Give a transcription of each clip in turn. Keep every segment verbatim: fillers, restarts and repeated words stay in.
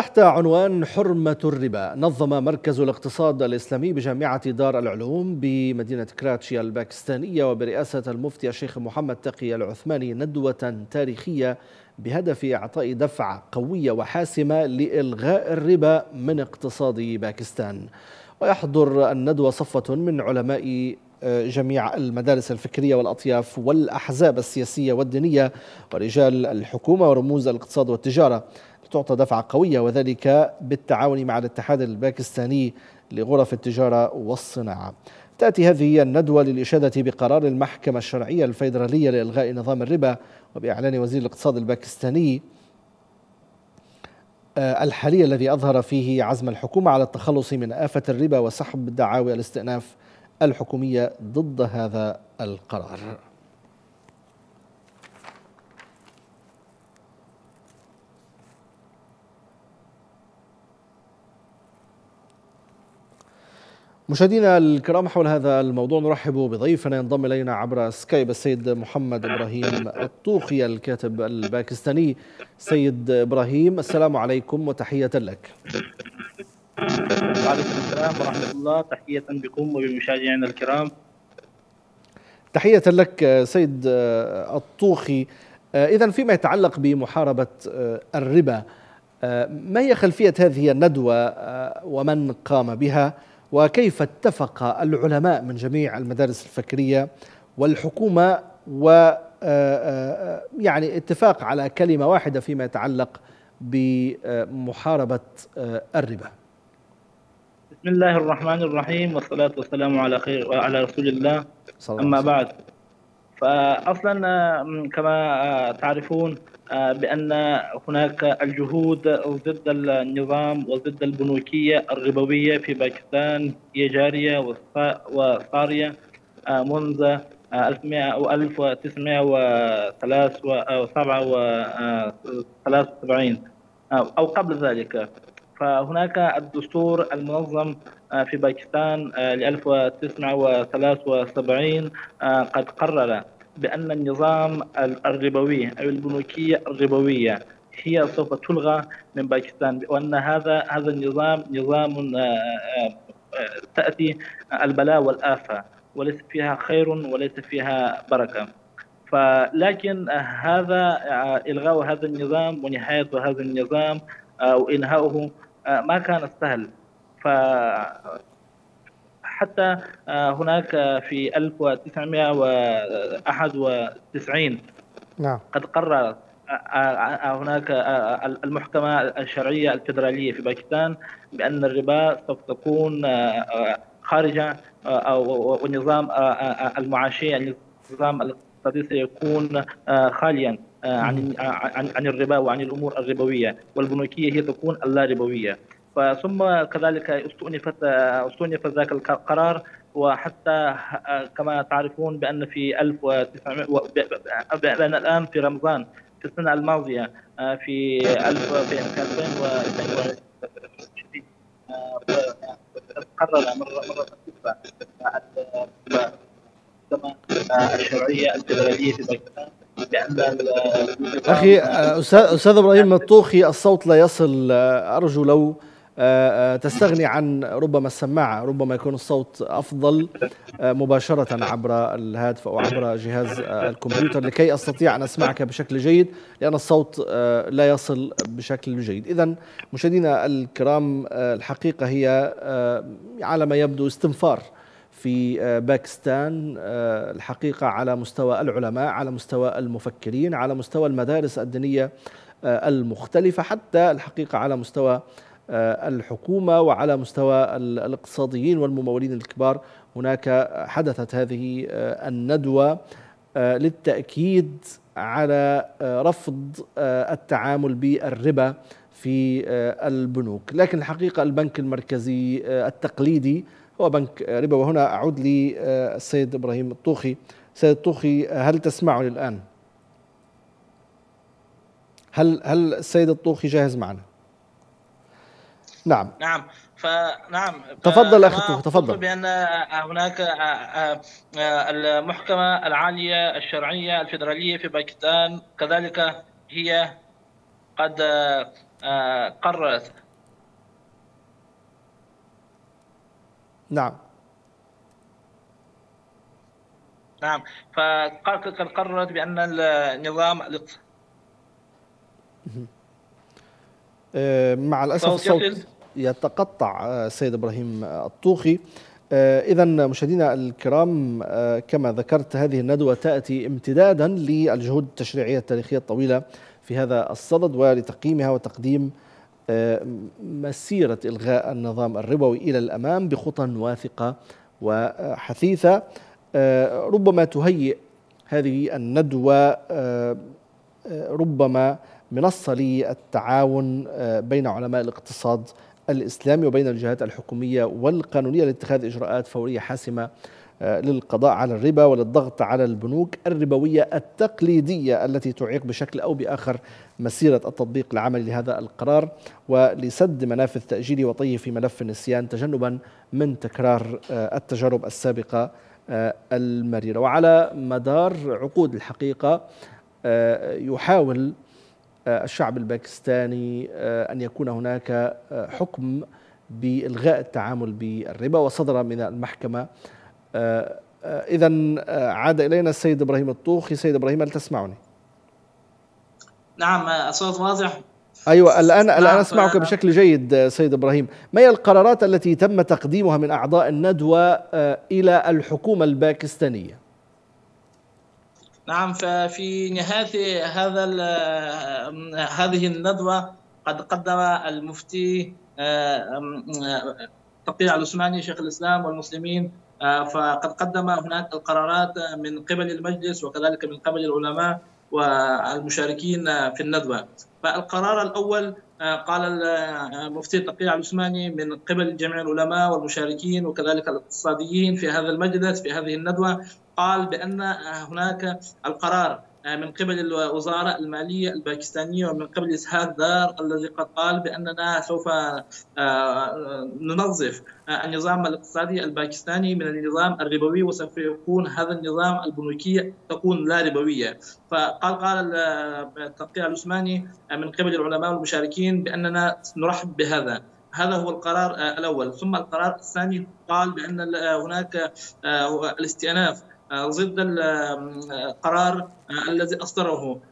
تحت عنوان حرمة الربا، نظم مركز الاقتصاد الإسلامي بجامعة دار العلوم بمدينة كراتشي الباكستانية وبرئاسة المفتي الشيخ محمد تقي العثماني ندوة تاريخية بهدف إعطاء دفعة قوية وحاسمة لإلغاء الربا من اقتصاد باكستان. ويحضر الندوة صفوة من علماء جميع المدارس الفكرية والأطياف والأحزاب السياسية والدينية ورجال الحكومة ورموز الاقتصاد والتجارة، تعطى دفعة قوية وذلك بالتعاون مع الاتحاد الباكستاني لغرف التجارة والصناعة. تأتي هذه الندوة للإشادة بقرار المحكمة الشرعية الفيدرالية لإلغاء نظام الربا وبإعلان وزير الاقتصاد الباكستاني الحالي الذي أظهر فيه عزم الحكومة على التخلص من آفة الربا وسحب دعاوى الاستئناف الحكومية ضد هذا القرار. مشاهدينا الكرام، حول هذا الموضوع نرحب بضيفنا ينضم الينا عبر سكايب السيد محمد ابراهيم الطوخي الكاتب الباكستاني. سيد ابراهيم، السلام عليكم وتحية لك. وعليكم السلام ورحمة الله، تحية بكم وبمشاهدينا الكرام. تحية لك سيد الطوخي. إذن فيما يتعلق بمحاربة الربا، ما هي خلفية هذه الندوة ومن قام بها، وكيف اتفق العلماء من جميع المدارس الفكرية والحكومة و يعني اتفاق على كلمة واحدة فيما يتعلق بمحاربة الربا؟ بسم الله الرحمن الرحيم، والصلاة والسلام على خير وعلى رسول الله. أما بعد، فأصلا كما تعرفون بأن هناك الجهود ضد النظام وضد البنوكية الربوية في باكستان هي جارية وصارية منذ ألف وتسعمائة وسبعة وثلاثين أو قبل ذلك. فهناك الدستور المنظم في باكستان ل ألف وتسعمائة وثلاثة وسبعين قد قرر بأن النظام الربوي أو البنوكية الربوية هي سوف تلغى من باكستان، وأن هذا هذا النظام نظام تأتي البلاء والآفة وليس فيها خير وليس فيها بركة. فلكن هذا إلغاء هذا النظام ونهاية هذا النظام وإنهاؤه ما كان سهل. ف حتى هناك في ألف وتسعمائة وواحد وتسعين نعم قد قرر هناك المحكمة الشرعية الفيدرالية في باكستان بأن الربا سوف تكون خارجة، ونظام المعاشية النظام الاقتصادي سيكون خاليا عن عن الربا وعن الأمور الربوية، والبنوكية هي تكون اللا ربوية. ثم كذلك استؤنفت استؤنف ذاك القرار، وحتى كما تعرفون بأن في ألف وتسعمائة بأن الآن في رمضان في السنة الماضية في ألف وألفين وعشرين قرر مرة مرة كما الشرعية الفيدرالية في باكستان بأن أخي أستاذ إبراهيم الطوخي، الصوت لا يصل، أرجو لو تستغني عن ربما السماعة، ربما يكون الصوت أفضل مباشرة عبر الهاتف أو عبر جهاز الكمبيوتر لكي أستطيع أن أسمعك بشكل جيد، لأن الصوت لا يصل بشكل جيد. إذن مشاهدينا الكرام، الحقيقة هي على ما يبدو استنفار في باكستان، الحقيقة على مستوى العلماء، على مستوى المفكرين، على مستوى المدارس الدينية المختلفة، حتى الحقيقة على مستوى الحكومة وعلى مستوى الاقتصاديين والممولين الكبار. هناك حدثت هذه الندوة للتأكيد على رفض التعامل بالربا في البنوك، لكن الحقيقة البنك المركزي التقليدي هو بنك ربا. وهنا أعود للسيد إبراهيم الطوخي. سيد الطوخي، هل تسمعني الآن؟ هل هل السيد الطوخي جاهز معنا؟ نعم نعم فنعم تفضل أخي الطوخي، تفضل. بأن هناك المحكمة العالية الشرعية الفيدرالية في باكستان كذلك هي قد قررت. نعم نعم، فقد قررت بأن النظام مع الأسف الصوت يتقطع سيد إبراهيم الطوخي. إذا مشاهدينا الكرام، كما ذكرت هذه الندوة تأتي امتدادا للجهود التشريعية التاريخية الطويلة في هذا الصدد ولتقييمها وتقديم مسيرة إلغاء النظام الربوي إلى الأمام بخطى واثقة وحثيثة. ربما تهيئ هذه الندوة ربما منصة للتعاون بين علماء الاقتصاد الإسلامي وبين الجهات الحكومية والقانونية لاتخاذ إجراءات فورية حاسمة للقضاء على الربا وللضغط على البنوك الربوية التقليدية التي تعيق بشكل أو بآخر مسيرة التطبيق العملي لهذا القرار، ولسد منافذ تأجيله وطيه في ملف النسيان تجنبا من تكرار التجارب السابقة المريرة. وعلى مدار عقود الحقيقة يحاول الشعب الباكستاني أن يكون هناك حكم بإلغاء التعامل بالربا وصدر من المحكمة. إذا عاد إلينا السيد إبراهيم الطوخي. سيد إبراهيم، هل تسمعني؟ نعم، الصوت واضح. أيوة، الآن الآن أسمعك بشكل جيد سيد إبراهيم. ما هي القرارات التي تم تقديمها من أعضاء الندوة إلى الحكومة الباكستانية؟ نعم، ففي نهاية هذا هذه الندوة قد قدم المفتي تقي العثماني شيخ الإسلام والمسلمين، فقد قدم هناك القرارات من قبل المجلس وكذلك من قبل العلماء والمشاركين في الندوة. فالقرار الأول قال المفتي تقي العثماني من قبل جميع العلماء والمشاركين وكذلك الاقتصاديين في هذا المجلس في هذه الندوة، قال بأن هناك القرار من قبل الوزارة المالية الباكستانية ومن قبل إسحاق دار الذي قد قال بأننا سوف ننظف النظام الاقتصادي الباكستاني من النظام الربوي وسوف يكون هذا النظام البنوكية تكون لا ربوية. فقال قال التقي العثماني من قبل العلماء والمشاركين بأننا نرحب بهذا. هذا هو القرار الأول. ثم القرار الثاني قال بأن هناك الاستئناف ضد القرار الذي أصدره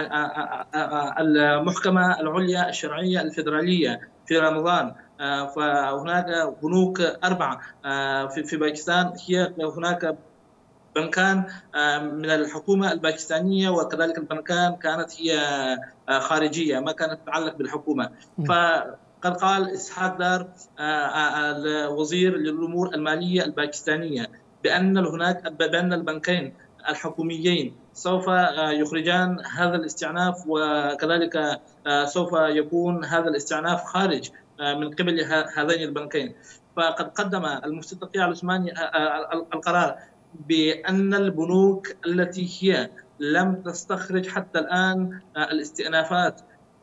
المحكمة العليا الشرعية الفيدرالية في رمضان. فهناك بنوك أربعة في باكستان، هي هناك بنكان من الحكومة الباكستانية وكذلك البنكان كانت هي خارجية ما كانت تتعلق بالحكومة. فقد قال إسحاق دار الوزير للأمور المالية الباكستانية بأن هناك بأن البنكين الحكوميين سوف يخرجان هذا الاستئناف وكذلك سوف يكون هذا الاستئناف خارج من قبل هذين البنكين. فقد قدم المفتي تقي العثماني القرار بأن البنوك التي هي لم تستخرج حتى الآن الاستئنافات،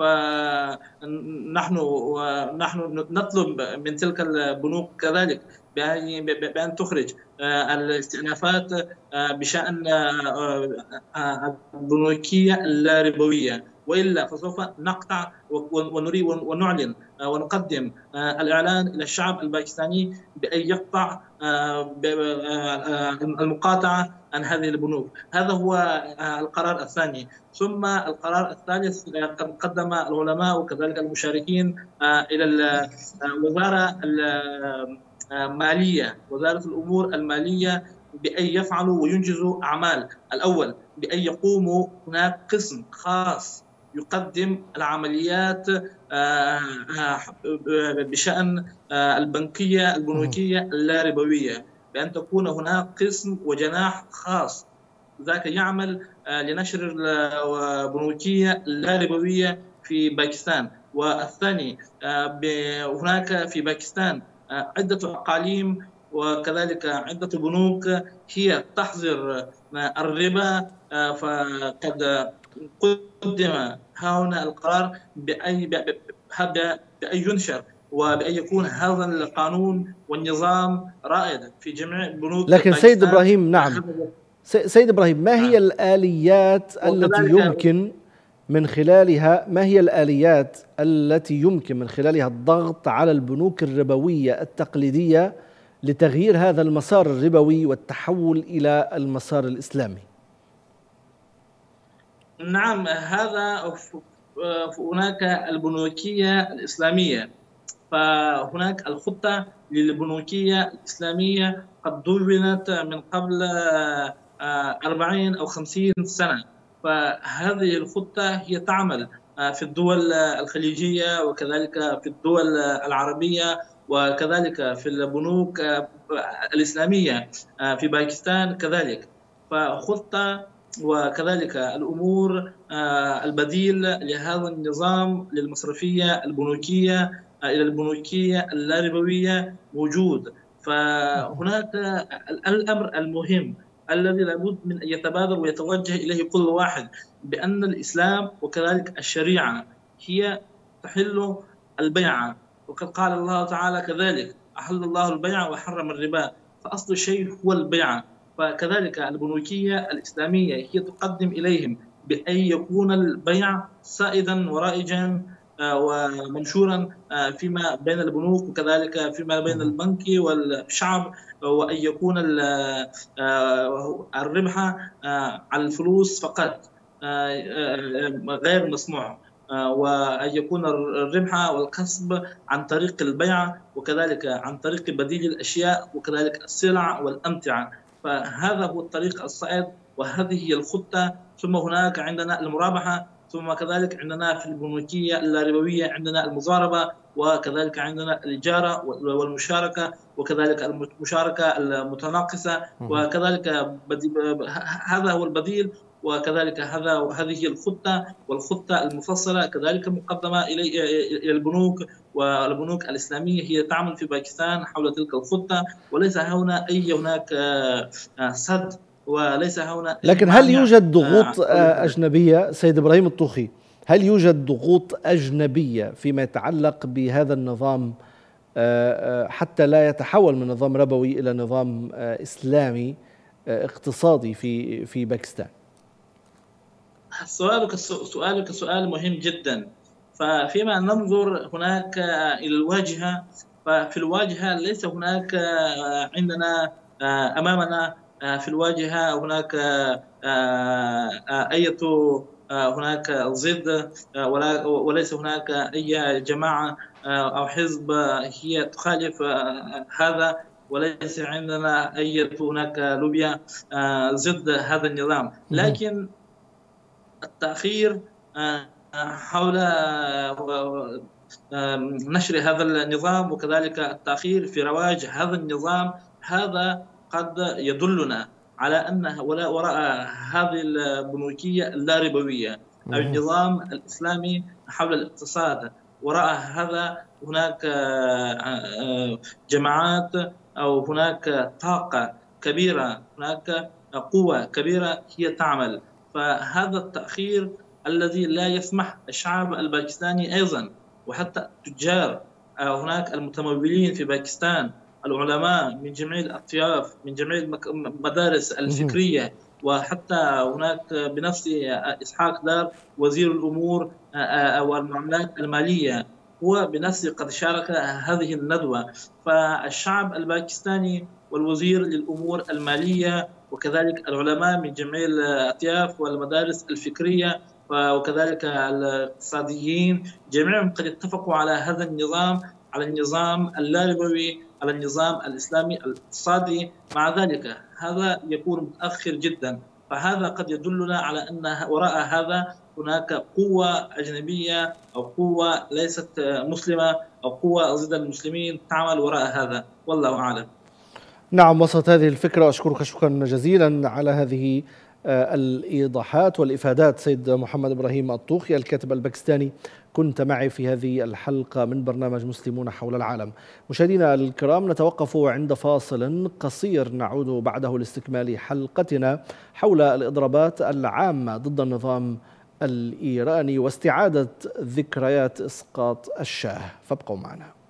فنحن نحن نطلب من تلك البنوك كذلك بأن تخرج الاستئنافات بشأن البنوكية اللا ربوية، وإلا فسوف نقطع ونريد ونعلن ونقدم الإعلان إلى الشعب الباكستاني بأن يقطع المقاطعة عن هذه البنوك. هذا هو القرار الثاني. ثم القرار الثالث قد قدم العلماء وكذلك المشاركين إلى الوزارة المالية وزارة الأمور المالية بأن يفعلوا وينجزوا أعمال. الأول بأن يقوموا هناك قسم خاص يقدم العمليات بشأن البنكية البنوكية اللا ربوية، بأن تكون هناك قسم وجناح خاص ذاك يعمل لنشر البنوكية اللا ربوية في باكستان. والثاني هناك في باكستان عدة أقاليم وكذلك عدة بنوك هي تحظر الربا، فقد قدم هنا القرار بأن ينشر وبأن يكون هذا القانون والنظام رائد في جميع البنوك. لكن سيد إبراهيم، نعم سيد إبراهيم، ما هي الآليات التي يمكن من خلالها، ما هي الآليات التي يمكن من خلالها الضغط على البنوك الربوية التقليدية لتغيير هذا المسار الربوي والتحول إلى المسار الإسلامي؟ نعم، هذا هناك البنوكية الإسلامية، فهناك الخطة للبنوكية الإسلامية قد دونت من قبل أربعين أو خمسين سنة، فهذه الخطة هي تعمل في الدول الخليجية وكذلك في الدول العربية وكذلك في البنوك الإسلامية في باكستان كذلك. فخطة وكذلك الأمور البديل لهذا النظام للمصرفية البنوكية إلى البنوكية اللاربوية موجود. فهناك الأمر المهم الذي لابد من أن يتبادر ويتوجه إليه كل واحد، بأن الإسلام وكذلك الشريعة هي تحل البيع، وقد قال الله تعالى كذلك: أحل الله البيع وحرم الربا، فأصل الشيء هو البيع. فكذلك البنوكية الإسلامية هي تقدم إليهم بأن يكون البيع سائدا ورائجا ومنشورا فيما بين البنوك وكذلك فيما بين البنك والشعب، وأن يكون الربح على الفلوس فقط غير مسموح، وأن يكون الربح والكسب عن طريق البيع وكذلك عن طريق بديل الأشياء وكذلك السلع والأمتعة. فهذا هو الطريق الصائب وهذه هي الخطة. ثم هناك عندنا المرابحة، ثم كذلك عندنا في البنوكية اللاربوية عندنا المضاربة، وكذلك عندنا الإجارة والمشاركة وكذلك المشاركة المتناقصة، وكذلك هذا هو البديل، وكذلك هذا هذه هي الخطة والخطة المفصلة كذلك مقدمة إلى البنوك، والبنوك الإسلامية هي تعمل في باكستان حول تلك الخطة، وليس هنا أي هناك سد وليس هنا. لكن هل يوجد ضغوط أجنبية سيد إبراهيم الطوخي؟ هل يوجد ضغوط أجنبية فيما يتعلق بهذا النظام حتى لا يتحول من نظام ربوي إلى نظام إسلامي اقتصادي في في باكستان؟ سؤالك سؤالك سؤال مهم جدا. ففيما ننظر هناك إلى الواجهة، ففي الواجهة ليس هناك عندنا أمامنا في الواجهة هناك أي هناك ضد وليس هناك أي جماعة أو حزب هي تخالف هذا، وليس عندنا أي هناك لوبيا ضد هذا النظام. لكن التأخير حول نشر هذا النظام وكذلك التأخير في رواج هذا النظام، هذا قد يدلنا على أن وراء هذه البنوكية اللاربوية أو النظام الإسلامي حول الاقتصاد، وراء هذا هناك جماعات أو هناك طاقة كبيرة، هناك قوة كبيرة هي تعمل. فهذا التأخير الذي لا يسمح الشعب الباكستاني أيضا وحتى التجار، هناك المتمولين في باكستان، العلماء من جميع الأطياف من جميع المدارس الفكرية، وحتى هناك بنفسه إسحاق دار وزير الأمور أو المعاملات المالية هو بنفسه قد شارك هذه الندوة. فالشعب الباكستاني والوزير للأمور المالية وكذلك العلماء من جميع الأطياف والمدارس الفكرية وكذلك الاقتصاديين جميعهم قد اتفقوا على هذا النظام، على النظام اللاربوي، على النظام الإسلامي الاقتصادي. مع ذلك هذا يكون متأخر جدا، فهذا قد يدلنا على أن وراء هذا هناك قوة أجنبية أو قوة ليست مسلمة أو قوة ضد المسلمين تعمل وراء هذا، والله أعلم. نعم، وصلت هذه الفكرة. أشكرك شكرا جزيلا على هذه الإيضاحات والإفادات سيد محمد إبراهيم الطوخي الكاتب الباكستاني، كنت معي في هذه الحلقة من برنامج مسلمون حول العالم. مشاهدينا الكرام، نتوقف عند فاصل قصير نعود بعده لاستكمال حلقتنا حول الإضرابات العامة ضد النظام الإيراني واستعادة ذكريات إسقاط الشاه، فابقوا معنا.